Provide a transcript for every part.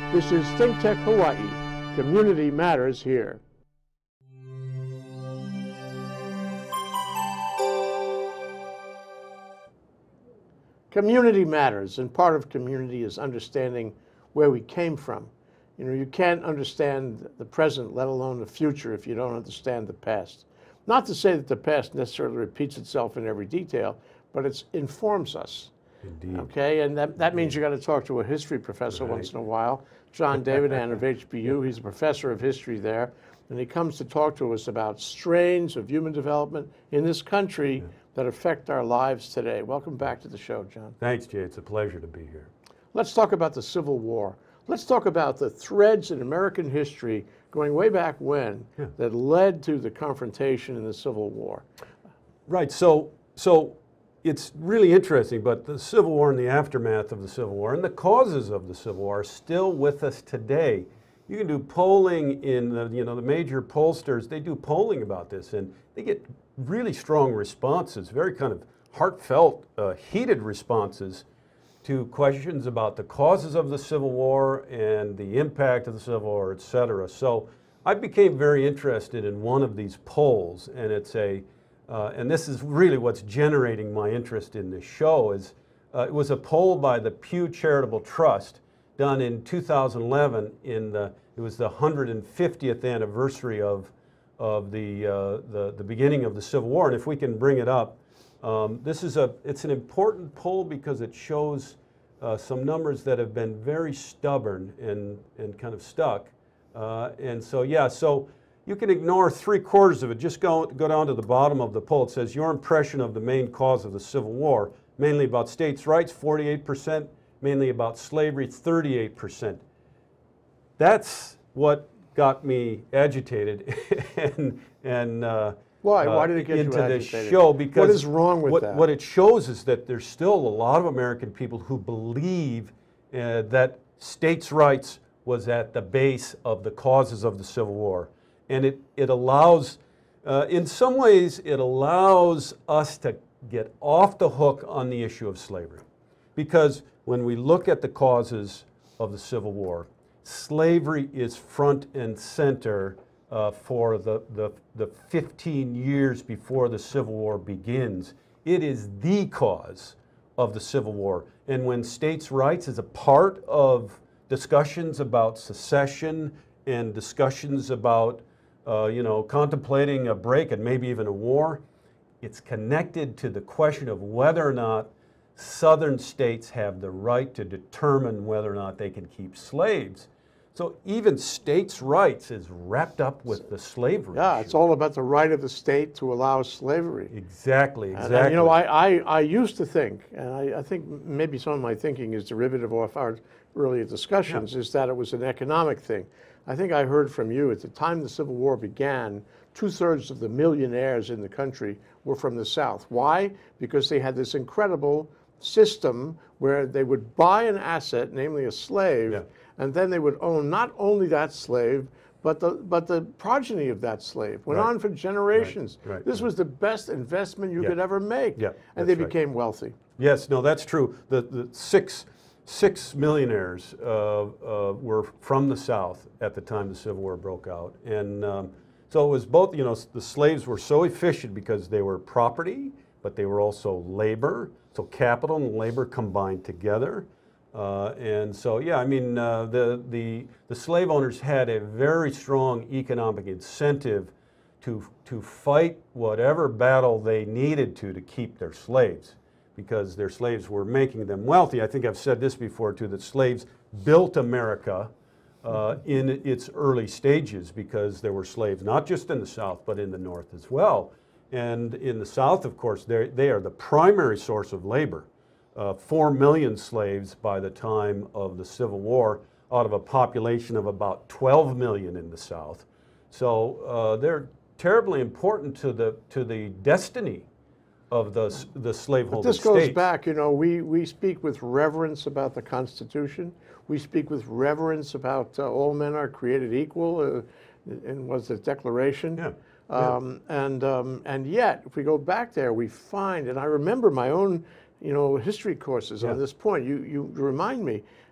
This is ThinkTech Hawaii. Community matters here. Community matters, and part of community is understanding where we came from. You know, you can't understand the present, let alone the future, if you don't understand the past. Not to say that the past necessarily repeats itself in every detail, but it informs us. Indeed. Okay, and that means you got to talk to a history professor once in a while. John Davidann of HBU, he's a professor of history there, and he comes to talk to us about strains of human development in this country that affect our lives today. Welcome back to the show, John. Thanks, Jay. It's a pleasure to be here. Let's talk about the Civil War. Let's talk about the threads in American history going way back when that led to the confrontation in the Civil War. Right. So it's really interesting, but the Civil War and the aftermath of the Civil War and the causes of the Civil War are still with us today. You can do polling in the major pollsters. They do polling about this, and they get really strong responses, very kind of heartfelt, heated responses to questions about the causes of the Civil War and the impact of the Civil War, et cetera. So I became very interested in one of these polls, and it's and this is really what's generating my interest in this show. It was a poll by the Pew Charitable Trust done in 2011. It was the 150th anniversary of the beginning of the Civil War. And if we can bring it up, it's an important poll because it shows some numbers that have been very stubborn and kind of stuck. So you can ignore 3/4 of it. Just go down to the bottom of the poll. It says your impression of the main cause of the Civil War, mainly about states' rights, 48%, mainly about slavery, 38%. That's what got me agitated and Why did it get into you this agitated? show, because what is wrong with that? What it shows is that there's still a lot of American people who believe that states' rights was at the base of the causes of the Civil War. And it allows, in some ways, it allows us to get off the hook on the issue of slavery. Because when we look at the causes of the Civil War, slavery is front and center for the 15 years before the Civil War begins. It is the cause of the Civil War. And when states' rights is a part of discussions about secession and discussions about contemplating a break and maybe even a war, it's connected to the question of whether or not southern states have the right to determine whether or not they can keep slaves. So even states' rights is wrapped up with the slavery issue. It's all about the right of the state to allow slavery. Exactly. And, I used to think, and I think maybe some of my thinking is derivative of our earlier discussions, is that it was an economic thing. I think I heard from you at the time the Civil War began, 2/3 of the millionaires in the country were from the South. Why? Because they had this incredible system where they would buy an asset, namely a slave, and then they would own not only that slave, but the progeny of that slave. Went on for generations. This was the best investment you could ever make. And they became wealthy. Yes, no, that's true. The six millionaires were from the South at the time the Civil War broke out. And so it was both, the slaves were so efficient because they were property, but they were also labor. So capital and labor combined together. The slave owners had a very strong economic incentive to fight whatever battle they needed to keep their slaves, because their slaves were making them wealthy. I think I've said this before too, that slaves built America in its early stages because there were slaves not just in the South but in the North as well. And in the South, of course, they are the primary source of labor. 4 million slaves by the time of the Civil War out of a population of about 12 million in the South. So they're terribly important to the destiny of the slaveholding states. This goes back, we speak with reverence about the Constitution. We speak with reverence about all men are created equal, and was the Declaration. And yet, if we go back there, we find, and I remember my own, history courses on this point. You remind me,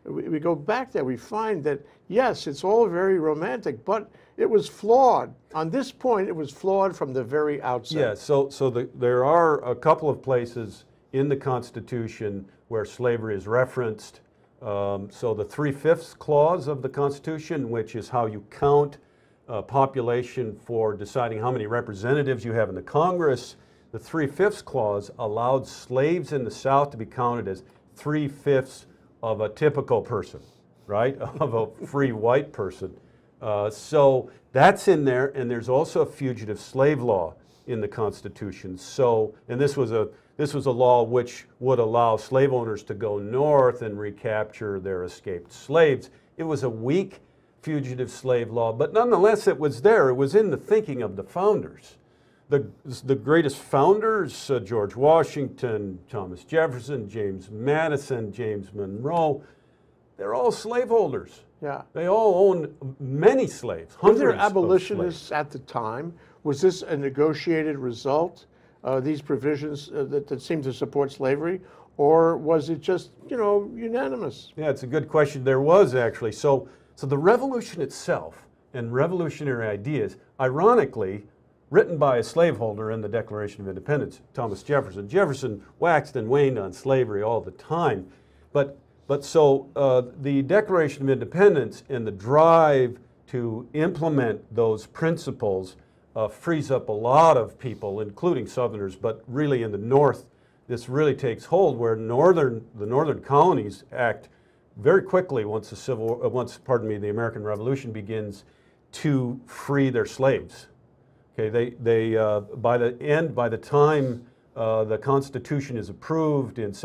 we go back there, we find that, yes, it's all very romantic, but it was flawed. On this point, it was flawed from the very outset. Yeah, so there are a couple of places in the Constitution where slavery is referenced. So the 3/5 clause of the Constitution, which is how you count population for deciding how many representatives you have in the Congress, the 3/5 clause allowed slaves in the South to be counted as 3/5 of a typical person, right? Of a free white person. So that's in there, and there's also a fugitive slave law in the Constitution. So, and this was a law which would allow slave owners to go north and recapture their escaped slaves. It was a weak fugitive slave law, but nonetheless it was there. It was in the thinking of the founders. The greatest founders, George Washington, Thomas Jefferson, James Madison, James Monroe, they're all slaveholders. Yeah. They all owned many slaves, Were hundreds there of abolitionists slaves. at the time? Was this a negotiated result, these provisions that seem to support slavery? Or was it just, unanimous? Yeah, it's a good question. There was actually. So the revolution itself and revolutionary ideas, ironically, written by a slaveholder in the Declaration of Independence, Thomas Jefferson. Jefferson waxed and waned on slavery all the time. So the Declaration of Independence and the drive to implement those principles frees up a lot of people, including Southerners, but really in the North, this really takes hold where the Northern colonies act very quickly once the American Revolution begins to free their slaves. Okay, by the time the Constitution is approved in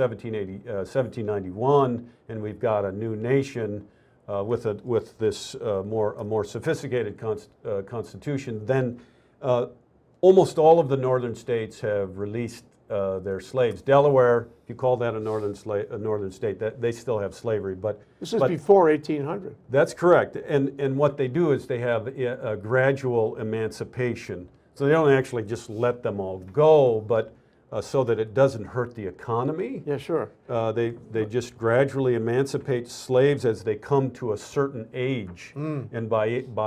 1791, and we've got a new nation with this a more sophisticated Constitution, then almost all of the northern states have released their slaves. Delaware, if you call that a northern state, that they still have slavery, but this is before 1800. That's correct. And what they do is they have a gradual emancipation. So they don't actually just let them all go, but so that it doesn't hurt the economy. Yeah, sure. They just gradually emancipate slaves as they come to a certain age. And by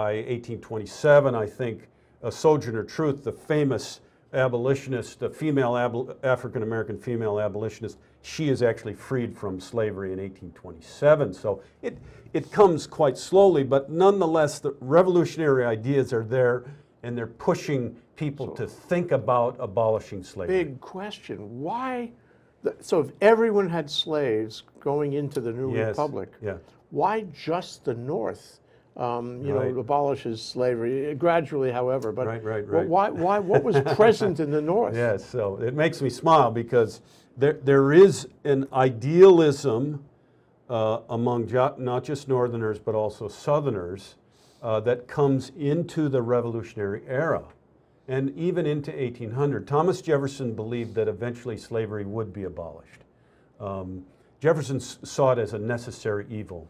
1827, I think, Sojourner Truth, the famous abolitionist, a African-American female abolitionist, she is actually freed from slavery in 1827. So it comes quite slowly, but nonetheless, the revolutionary ideas are there, and they're pushing people to think about abolishing slavery. Big question. Why? So if everyone had slaves going into the new republic, why just the North? Abolishes slavery gradually, however. But right. Why? What was present in the North? Yes. So it makes me smile because there is an idealism among not just Northerners but also Southerners that comes into the Revolutionary era, and even into 1800. Thomas Jefferson believed that eventually slavery would be abolished. Jefferson saw it as a necessary evil.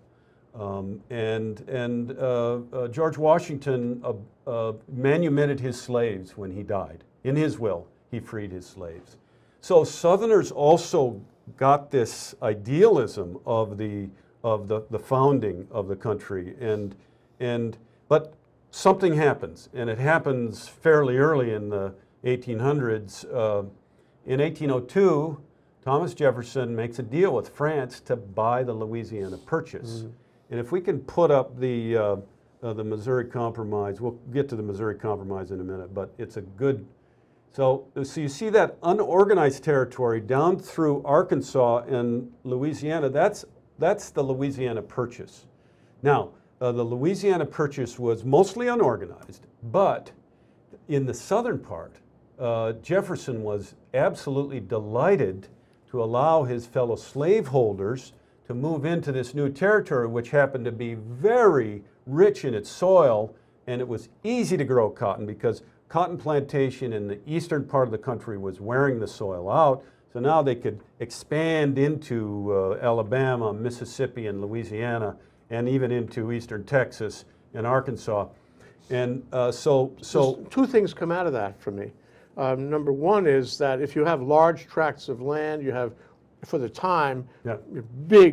George Washington manumitted his slaves when he died. In his will, he freed his slaves. So Southerners also got this idealism of the founding of the country, but something happens, and it happens fairly early in the 1800s. In 1802, Thomas Jefferson makes a deal with France to buy the Louisiana Purchase. And if we can put up the Missouri Compromise, we'll get to the Missouri Compromise in a minute, but it's a good, so you see that unorganized territory down through Arkansas and Louisiana, that's the Louisiana Purchase. Now, the Louisiana Purchase was mostly unorganized, but in the southern part, Jefferson was absolutely delighted to allow his fellow slaveholders to move into this new territory, which happened to be very rich in its soil, and it was easy to grow cotton because cotton plantation in the eastern part of the country was wearing the soil out. So now they could expand into Alabama, Mississippi, and Louisiana, and even into eastern Texas and Arkansas. And so two things come out of that for me. Number one is that if you have large tracts of land, you have, for the time, big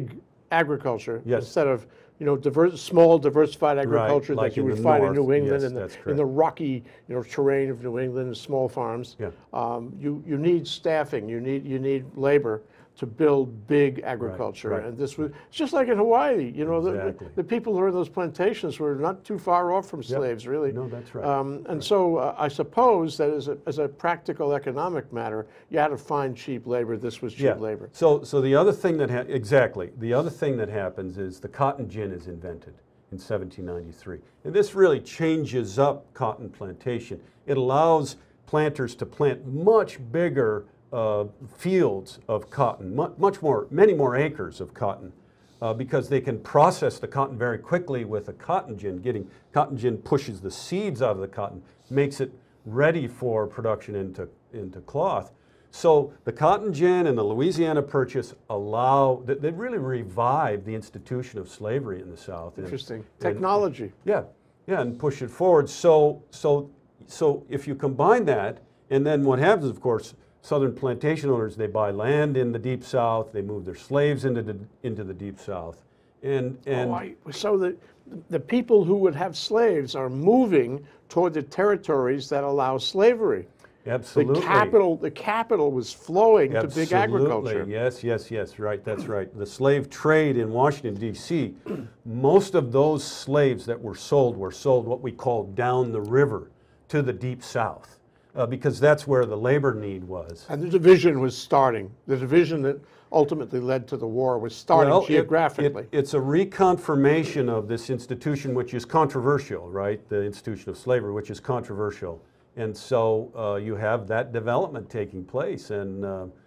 agriculture Yes. instead of small diversified agriculture like that you in would the find in north. New England Yes, in the rocky terrain of New England, small farms. Yeah. You need staffing. You need labor to build big agriculture, right. and this was it's just like in Hawaii. Exactly. The people who are in those plantations were not too far off from slaves, really. No, that's right. And so I suppose that as a practical economic matter, you had to find cheap labor. This was cheap labor. So the other thing that the other thing that happens is the cotton gin is invented in 1793, and this really changes up cotton plantation. It allows planters to plant much bigger fields of cotton, many more acres of cotton, because they can process the cotton very quickly with a cotton gin. Cotton gin pushes the seeds out of the cotton, makes it ready for production into cloth. So the cotton gin and the Louisiana Purchase they really revived the institution of slavery in the South. Interesting. Technology. And push it forward. So if you combine that, and then what happens, of course, Southern plantation owners, they buy land in the Deep South, they move their slaves into the Deep South. So the people who would have slaves are moving toward the territories that allow slavery. Absolutely. The capital was flowing to big agriculture. Yes, right, that's right. The slave trade in Washington, D.C., most of those slaves that were sold what we call down the river to the Deep South. Because that's where the labor need was. And the division was starting. The division that ultimately led to the war was starting geographically. It's a reconfirmation of this institution, which is controversial, right? The institution of slavery, which is controversial. And so you have that development taking place. And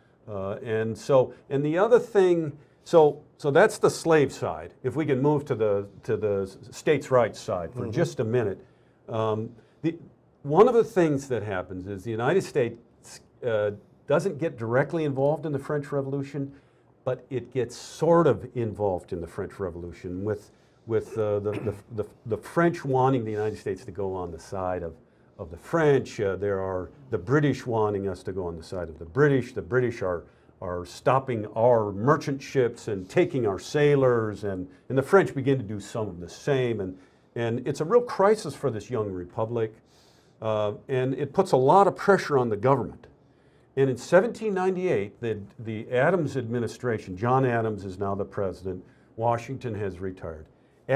the other thing, so that's the slave side. If we can move to the states' rights side for just a minute. One of the things that happens is the United States doesn't get directly involved in the French Revolution, but it gets sort of involved in the French Revolution with the French wanting the United States to go on the side of the French. There are the British wanting us to go on the side of the British. The British are stopping our merchant ships and taking our sailors, and the French begin to do some of the same. And it's a real crisis for this young republic. And it puts a lot of pressure on the government. And in 1798, the Adams administration, John Adams is now the president, Washington has retired.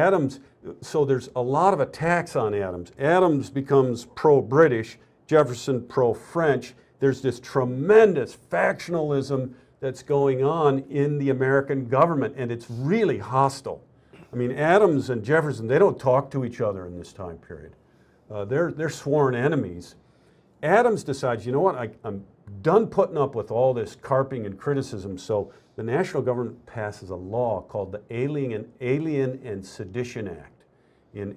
So there's a lot of attacks on Adams. Adams becomes pro-British, Jefferson pro-French. There's this tremendous factionalism that's going on in the American government, and it's really hostile. I mean, Adams and Jefferson, they don't talk to each other in this time period. They're sworn enemies. Adams decides, you know what, I'm done putting up with all this carping and criticism, so the national government passes a law called the Alien and Sedition Act in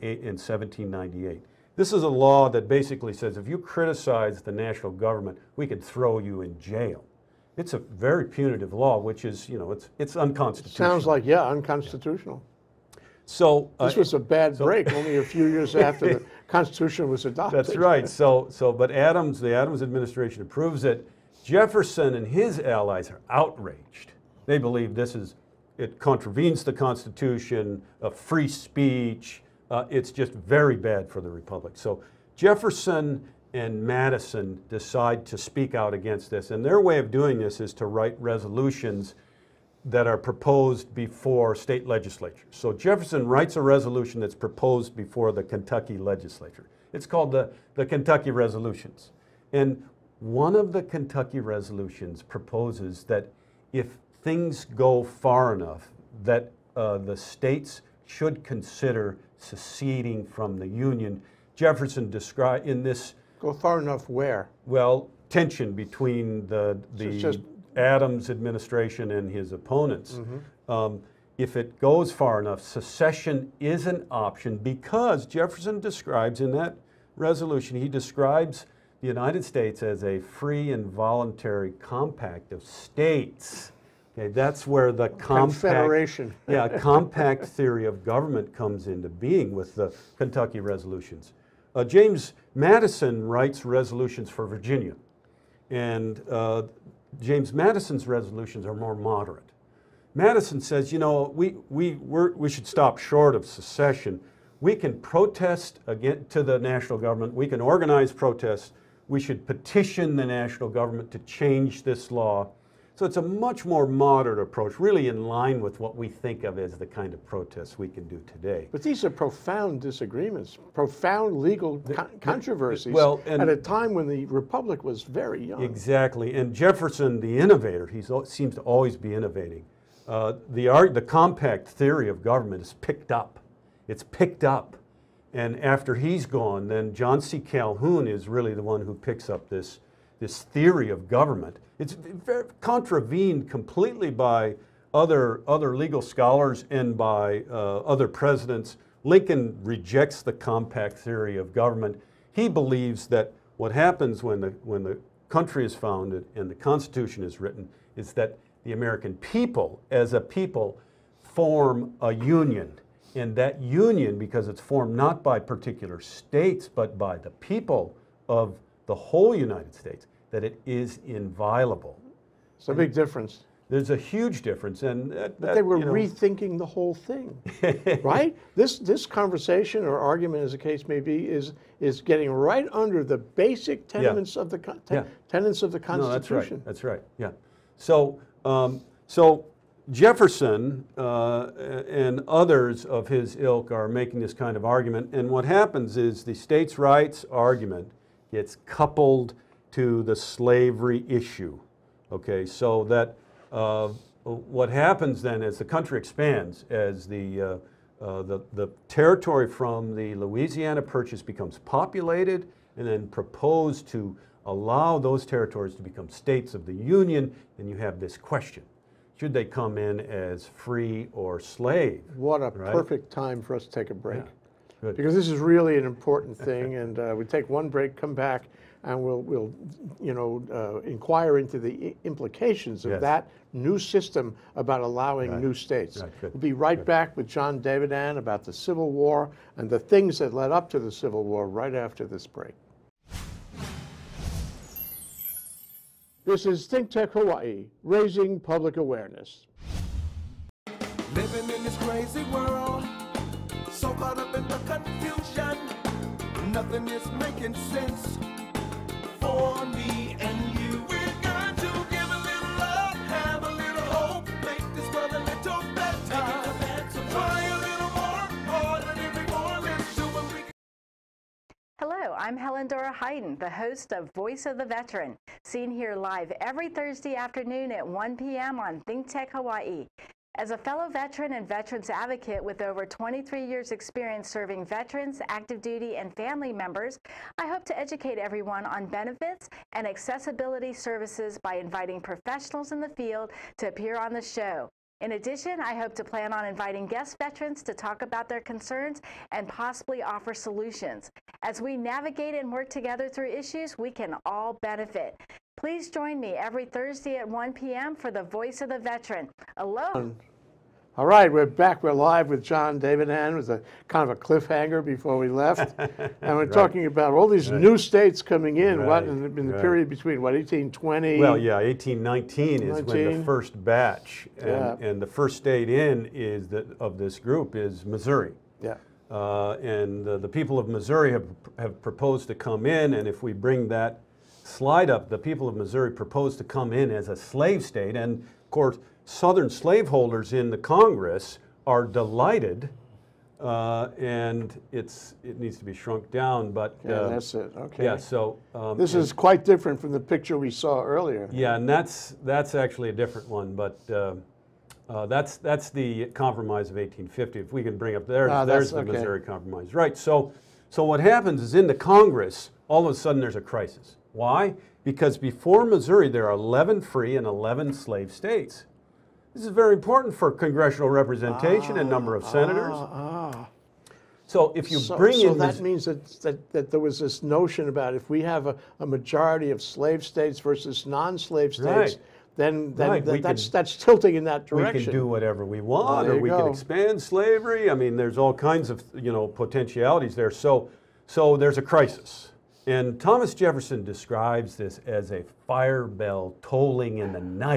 1798. This is a law that basically says if you criticize the national government, we could throw you in jail. It's a very punitive law, which is, it's unconstitutional. Sounds like, unconstitutional. So this was a bad break only a few years after the Constitution was adopted. That's right. But the Adams administration approves it. Jefferson and his allies are outraged. They believe it contravenes the Constitution, free speech. It's just very bad for the Republic. So Jefferson and Madison decide to speak out against this. And their way of doing this is to write resolutions that are proposed before state legislatures. So Jefferson writes a resolution that's proposed before the Kentucky legislature. It's called the Kentucky Resolutions. And one of the Kentucky resolutions proposes that if things go far enough, that the states should consider seceding from the Union. Jefferson described in this... Go far enough where? Well, tension between the Adams administration and his opponents. Mm-hmm. If it goes far enough, secession is an option because Jefferson describes in that resolution, he describes the United States as a free and voluntary compact of states. Okay, that's where the Confederation. Compact theory of government comes into being with the Kentucky resolutions. James Madison writes resolutions for Virginia, and James Madison's resolutions are more moderate. Madison says, you know, we should stop short of secession. We can protest again to the national government. We can organize protests. We should petition the national government to change this law. So it's a much more moderate approach, really in line with what we think of as the kind of protests we can do today. But these are profound disagreements, profound legal controversies well, at a time when the Republic was very young. Exactly. And Jefferson, the innovator, he seems to always be innovating. The compact theory of government is picked up. It's picked up. And after he's gone, then John C. Calhoun is really the one who picks up this theory of government. It's very contravened completely by other legal scholars and by other presidents. Lincoln rejects the compact theory of government. He believes that what happens when the country is founded and the Constitution is written is that the American people, as a people, form a union. And that union, because it's formed not by particular states, but by the people of the whole United States, that it is inviolable. It's a big difference. There's a huge difference, and but they were rethinking the whole thing, right? This conversation or argument, as the case may be, is getting right under the basic tenets of the tenets of the Constitution. No, that's right. Yeah. So Jefferson and others of his ilk are making this kind of argument, and what happens is the states' rights argument gets coupled to the slavery issue. Okay, so that what happens then as the country expands, as the territory from the Louisiana Purchase becomes populated and then proposed to allow those territories to become states of the Union, then you have this question. Should they come in as free or slave? What a perfect time for us to take a break. Yeah. Good. Because this is really an important thing, and we take one break, come back, and we'll inquire into the implications of that new system about allowing new states. We'll be right back with John Davidann about the Civil War and the things that led up to the Civil War right after this break. This is ThinkTech Hawaii, raising public awareness. Living in this crazy world, so caught up in the confusion, nothing is making sense for me and you. We've got to give a little love, have a little hope, make this world a little better. Try a little more, harder every more, let's do what we can. Hello, I'm Helen Dora Hayden, the host of Voice of the Veteran, seen here live every Thursday afternoon at 1 p.m. on ThinkTech Hawaii. As a fellow veteran and veterans advocate with over 23 years experience serving veterans, active duty, and family members, I hope to educate everyone on benefits and accessibility services by inviting professionals in the field to appear on the show. In addition, I hope to plan on inviting guest veterans to talk about their concerns and possibly offer solutions. As we navigate and work together through issues, we can all benefit. Please join me every Thursday at 1 p.m. for the Voice of the Veteran. Aloha. All right, we're back. We're live with John Davidann. It was a kind of a cliffhanger before we left. And we're talking about all these new states coming in, in the period between, 1820? Well, yeah, 1819 is when the first batch. And the first state in of this group is Missouri. Yeah. And the people of Missouri have proposed to come in, and if we bring that slide up, the people of Missouri proposed to come in as a slave state, and of course, Southern slaveholders in the Congress are delighted, and it needs to be shrunk down. But that's it. Okay. Yeah. So this is quite different from the picture we saw earlier. Yeah, and that's actually a different one. But that's the Compromise of 1850. If we can bring up there's the Missouri Compromise, right? So what happens is in the Congress, all of a sudden there's a crisis. Why? Because before Missouri, there are 11 free and 11 slave states. This is very important for congressional representation and number of senators. So if you bring in that means that there was this notion about if we have a majority of slave states versus non-slave states, then that's tilting in that direction. We can do whatever we want, or we can expand slavery. I mean, there's all kinds of potentialities there. So there's a crisis. And Thomas Jefferson describes this as a fire bell tolling in the night.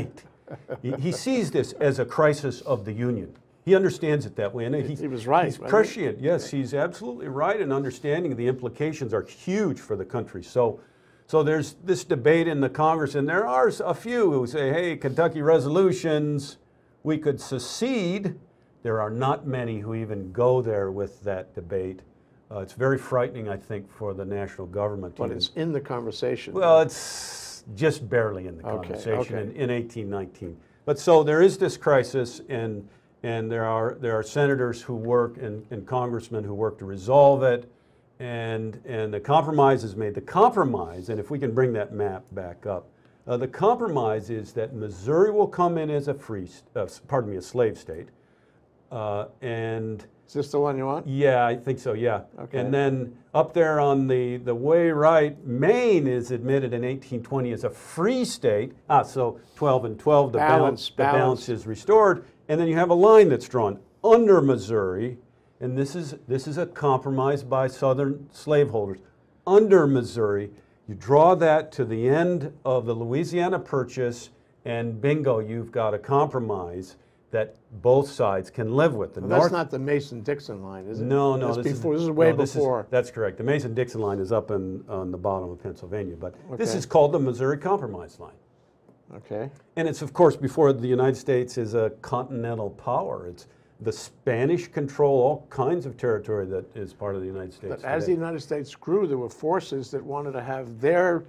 He sees this as a crisis of the Union. He understands it that way. And he was right. He's prescient. Yes, he's absolutely right in understanding the implications are huge for the country. So there's this debate in the Congress, and there are a few who say, hey, Kentucky resolutions, we could secede. There are not many who even go there with that debate. It's very frightening, I think, for the national government. But it's in the conversation. Well, it's just barely in the conversation in 1819. But so there is this crisis, and there are senators who work and congressmen who work to resolve it, and the compromise is made. The compromise, and if we can bring that map back up, the compromise is that Missouri will come in as a a slave state, and is this the one you want? yeah, I think so, yeah. Okay. And then up there on the way right, Maine is admitted in 1820 as a free state. So 12 and 12, the balance is restored. And then you have a line that's drawn under Missouri, and this is a compromise by Southern slaveholders. Under Missouri, you draw that to the end of the Louisiana Purchase, and bingo, you've got a compromise that both sides can live with. That's not the Mason-Dixon line, is it? No, this is way before. That's correct. The Mason-Dixon line is up on the bottom of Pennsylvania, but this is called the Missouri Compromise line. Okay. And it's, of course, before the United States is a continental power. It's the Spanish control all kinds of territory that is part of the United States. But as the United States grew, there were forces that wanted to have their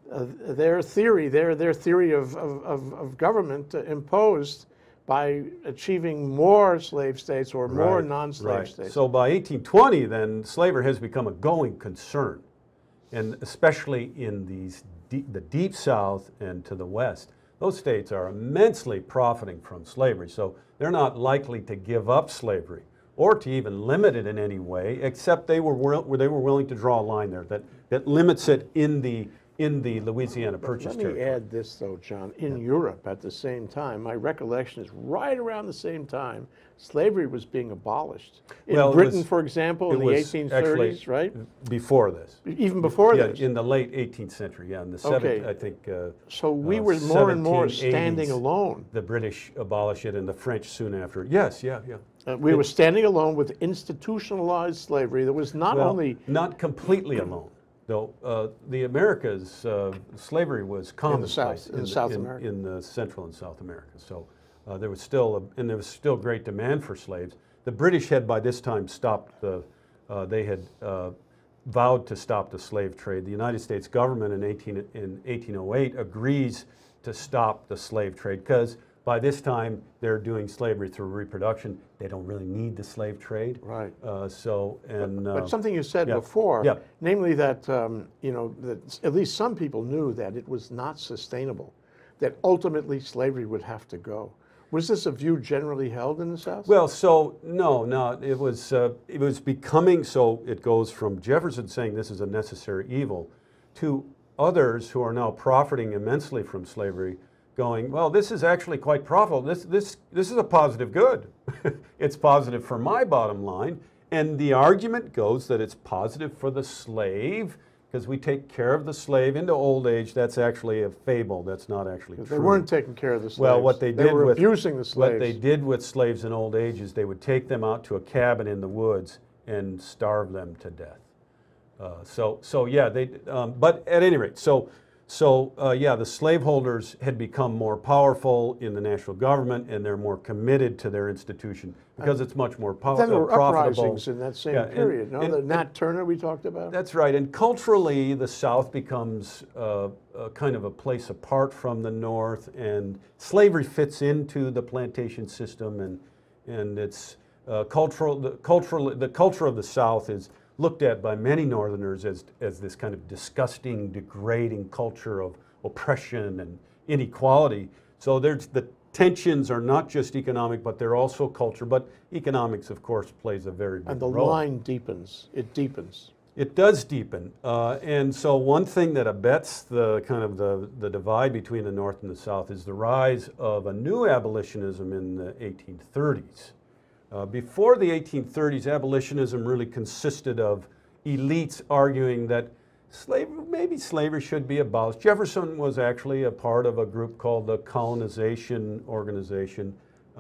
theory of government imposed by achieving more slave states or more non-slave states. So by 1820, then, slavery has become a going concern, and especially in the deep South and to the West. Those states are immensely profiting from slavery, so they're not likely to give up slavery or to even limit it in any way, except they were willing to draw a line there that limits it in the Louisiana Purchase territory. Let me add this, though, John. In Europe, at the same time, my recollection is right around the same time, slavery was being abolished. In Britain, for example, in the 1830s, right? Before this. Even before this? In the late 18th century, in the 7th, I think. So we were more and more standing alone. The British abolish it, and the French soon after. Yes, yeah. We were standing alone with institutionalized slavery that was not only... Not completely alone. Though the Americas, slavery was commonplace in South America, in the Central and South America. So there was still great demand for slaves. The British had by this time stopped they had vowed to stop the slave trade. The United States government in 1808 agrees to stop the slave trade because by this time they're doing slavery through reproduction. They don't really need the slave trade. Right. But something you said before, namely that that at least some people knew that it was not sustainable, that ultimately slavery would have to go. Was this a view generally held in the South? Well, so no, it was becoming so. It goes from Jefferson saying this is a necessary evil, to others who are now profiting immensely from slavery, going, well, this is actually quite profitable. This is a positive good. It's positive for my bottom line. And the argument goes that it's positive for the slave because we take care of the slave into old age. That's actually a fable. That's not actually true. They weren't taking care of the slaves. Well, what they were abusing the slaves. What they did with slaves in old age is they would take them out to a cabin in the woods and starve them to death. But at any rate, the slaveholders had become more powerful in the national government, and they're more committed to their institution because it's much more profitable. Then there were uprisings in that same period. The Nat Turner we talked about. That's right. And culturally, the South becomes kind of a place apart from the North, and slavery fits into the plantation system, and it's the culture of the South is looked at by many Northerners as this kind of disgusting, degrading culture of oppression and inequality. So the tensions are not just economic, but they're also culture. But economics, of course, plays a very big role. And the line deepens. It deepens. It does deepen. And so one thing that abets the kind of the divide between the North and the South is the rise of a new abolitionism in the 1830s. Before the 1830s, abolitionism really consisted of elites arguing that maybe slavery should be abolished. Jefferson was actually a part of a group called the Colonization Organization.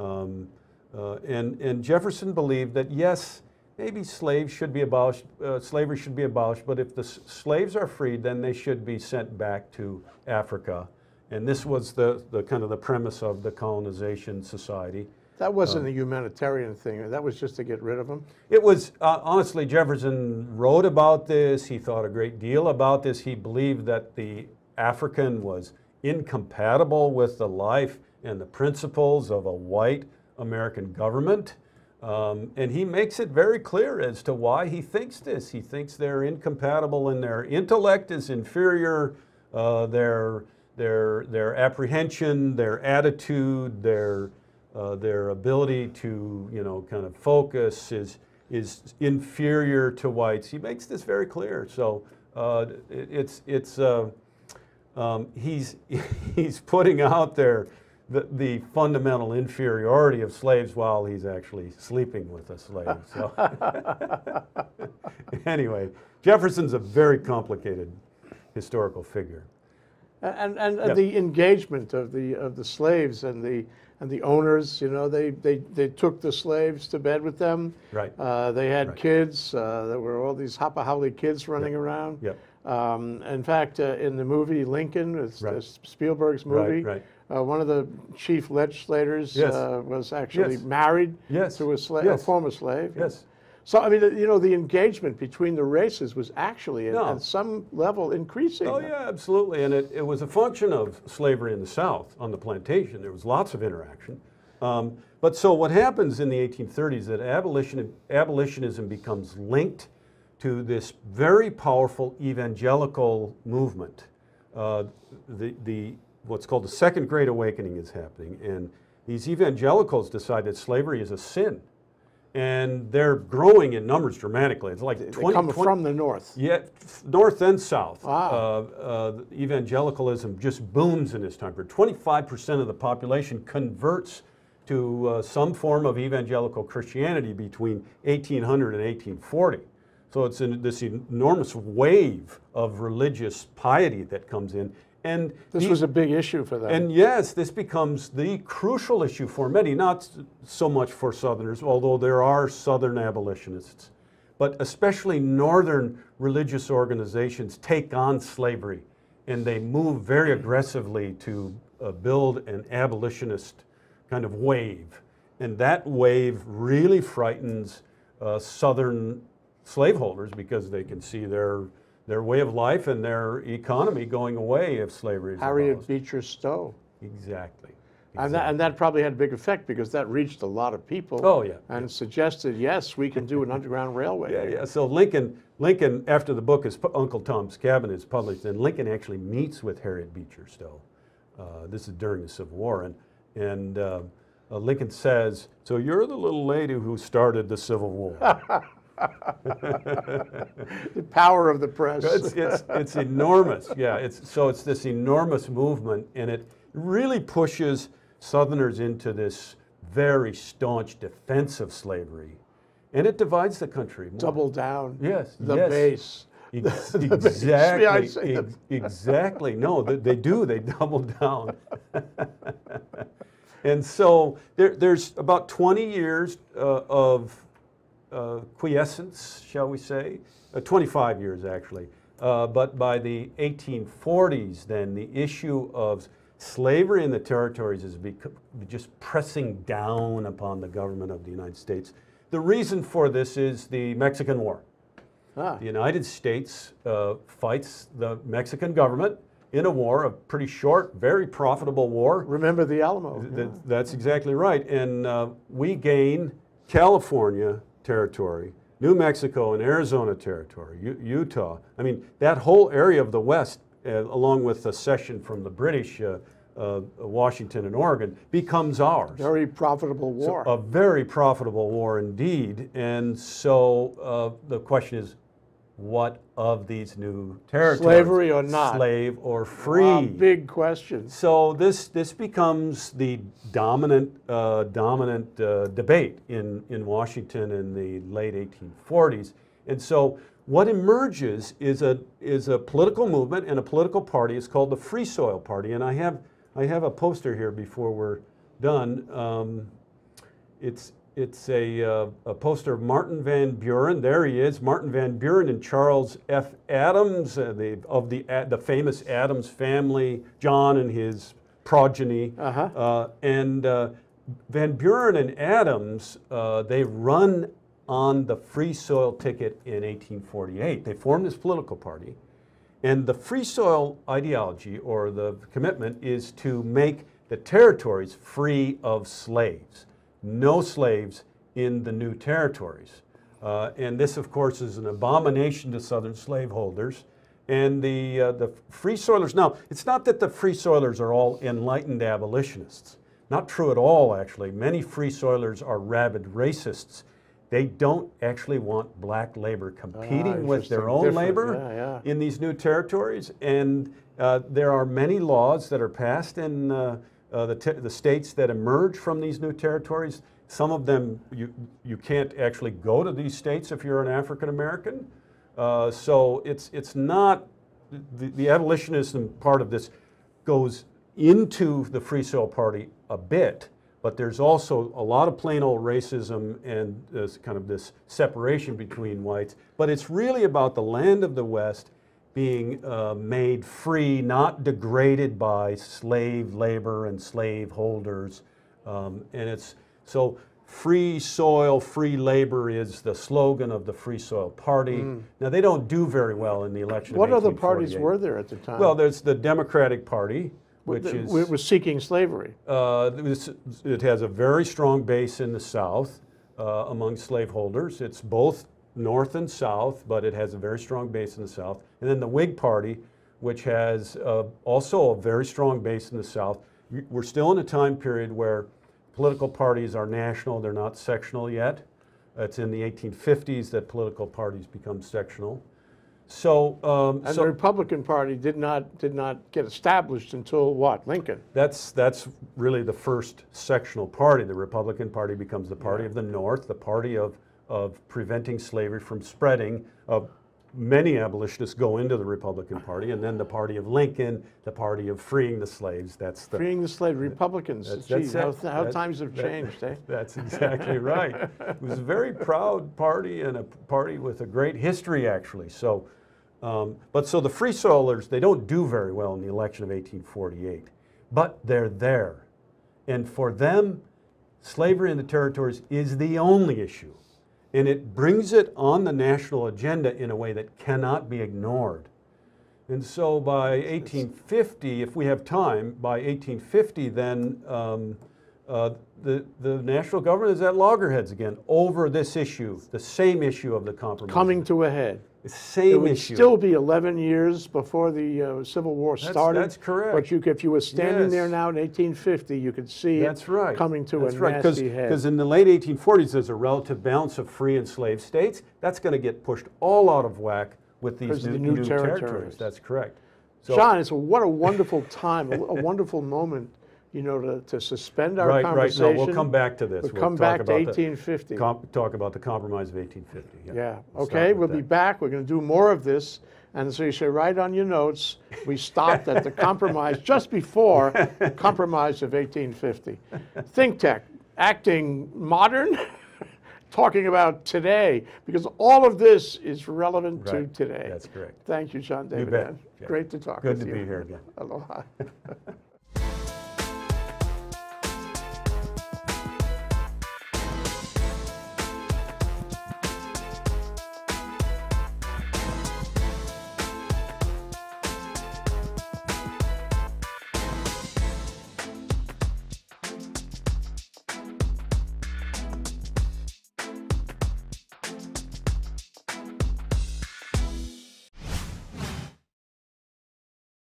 And Jefferson believed that, yes, maybe slaves should be abolished, slavery should be abolished, but if the slaves are freed, then they should be sent back to Africa. And this was the kind of the premise of the Colonization Society. That wasn't a humanitarian thing. That was just to get rid of them. It was, honestly, Jefferson wrote about this. He thought a great deal about this. He believed that the African was incompatible with the life and the principles of a white American government. And he makes it very clear as to why he thinks this. He thinks they're incompatible and their intellect is inferior, their apprehension, their attitude, their ability to, kind of focus is inferior to whites. He makes this very clear. So he's putting out there the fundamental inferiority of slaves while he's actually sleeping with a slave. So anyway, Jefferson's a very complicated historical figure. And the engagement of the slaves and the owners, they took the slaves to bed with them. Right. They had kids. There were all these Hapa kids running around. Yep. In fact, in the movie Lincoln, it's Spielberg's movie, one of the chief legislators was actually married to a former slave. Yes. So, I mean, the engagement between the races was actually at some level increasing. Oh, yeah, absolutely. And it was a function of slavery in the South on the plantation. There was lots of interaction. But so what happens in the 1830s that abolitionism becomes linked to this very powerful evangelical movement. What's called the Second Great Awakening is happening. And these evangelicals decide that slavery is a sin. And they're growing in numbers dramatically. It's like they come from the north. Yeah, north and south. Evangelicalism just booms in this time period. 25% of the population converts to some form of evangelical Christianity between 1800 and 1840. So it's this enormous wave of religious piety that comes in. And this was a big issue for them. And yes, this becomes the crucial issue for many, not so much for Southerners, although there are Southern abolitionists, but especially Northern religious organizations take on slavery, and they move very aggressively to build an abolitionist kind of wave. And that wave really frightens Southern slaveholders because they can see their way of life and their economy going away if slavery is Harriet abolished. Beecher Stowe. Exactly. And that probably had a big effect because that reached a lot of people. Oh, yeah. And suggested, yes, we can do an underground railway. Yeah. So Lincoln, after the book Uncle Tom's Cabin is published, then Lincoln actually meets with Harriet Beecher Stowe. This is during the Civil War. And Lincoln says, so you're the little lady who started the Civil War. The power of the press. It's enormous. Yeah, it's this enormous movement, and it really pushes Southerners into this very staunch defense of slavery, and it divides the country more. Double down. Yes. The base. Exactly. Exactly. No, they do. They double down. And so there's about 20 years of quiescence, shall we say, 25 years actually. But by the 1840s, then the issue of slavery in the territories is just pressing down upon the government of the United States. The reason for this is the Mexican War. The United States fights the Mexican government in a war, a pretty short, very profitable war. Remember the Alamo. That's exactly right. And we gain California territory, New Mexico and Arizona territory, Utah. I mean, that whole area of the West, along with the cession from the British, Washington and Oregon, becomes ours. Very profitable war. So, a very profitable war indeed. And so the question is, what of these new territories? Slavery or not? Slave or free? Big question. So this becomes the dominant debate in Washington in the late 1840s. And so what emerges is a political movement and a political party. It's called the Free Soil Party. And I have a poster here before we're done. It's a poster of Martin Van Buren. There he is, Martin Van Buren and Charles F. Adams, of the famous Adams family, John and his progeny. Van Buren and Adams, they run on the free soil ticket in 1848. They formed this political party. And the free soil ideology, or the commitment, is to make the territories free of slaves. No slaves in the new territories. And this, of course, is an abomination to Southern slaveholders. And the Free Soilers, now, it's not that the Free Soilers are all enlightened abolitionists. Not true at all, actually. Many Free Soilers are rabid racists. They don't actually want black labor competing with their own labor in these new territories. And there are many laws that are passed in the states that emerge from these new territories. Some of them, you can't actually go to these states if you're an African American. So it's not, the abolitionism part of this goes into the Free Soil Party a bit, but there's also a lot of plain old racism and there's kind of this separation between whites. But it's really about the land of the West being made free, not degraded by slave labor and slave holders. And it's, so free soil, free labor is the slogan of the Free Soil Party. Now, they don't do very well in the election What of 1848. other parties were there at the time? Well, there's the Democratic Party, which was seeking slavery. It has a very strong base in the South among slaveholders. It's both North and South, but it has a very strong base in the South. And then the Whig Party, which has also a very strong base in the South. We're still in a time period where political parties are national, they're not sectional yet. It's in the 1850s that political parties become sectional. So, and the Republican Party did not get established until what? Lincoln. That's really the first sectional party. The Republican Party becomes the party of the North, the party of preventing slavery from spreading. Many abolitionists go into the Republican Party, and then the party of Lincoln, the party of freeing the slaves. That's the freeing the slaves. Republicans. Geez, how times have changed, eh? That's exactly right. It was a very proud party and a party with a great history, actually. So, but so the Free Soilers, they don't do very well in the election of 1848, but they're there, and for them, slavery in the territories is the only issue. And it brings it on the national agenda in a way that cannot be ignored. And so by 1850, if we have time, by 1850 then the national government is at loggerheads again over this issue, the same issue of the compromise. Coming to a head. The same it would issue. Still be 11 years before the Civil War started. That's correct. But if you were standing there now in 1850, you could see it coming to a nasty head. Because in the late 1840s, there's a relative balance of free and slave states. That's going to get pushed all out of whack with these new territories. That's correct. So, John, what a wonderful time, a wonderful moment, you know, to suspend our conversation. Right, no, we'll come back to this. We'll come back to 1850. Talk about the compromise of 1850. Yeah. Okay, we'll be back. We're going to do more of this. And so you say, write on your notes, we stopped at the compromise just before the compromise of 1850. ThinkTech, acting modern, talking about today, because all of this is relevant to today. That's correct. Thank you, John Davidann. You bet. Great to talk with you. Good to be here again. Aloha.